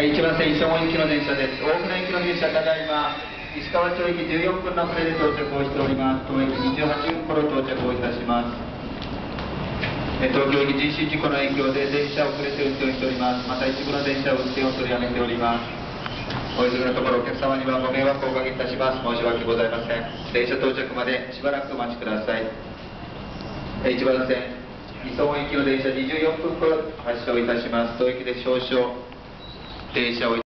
はい、1番線磯子行きの電車です。大船行きの電車、ただいま石川町駅14分の遅れで到着をしております。当駅28分頃到着をいたします。東京駅人身事故の影響で電車遅れて運転をしております。また一部の電車運転を取りやめております。お急ぎのところお客様にはご迷惑をおかけいたします。申し訳ございません。電車到着までしばらくお待ちください。1番線磯子行きの電車24分頃発車をいたします。当駅で少々停車をいたします。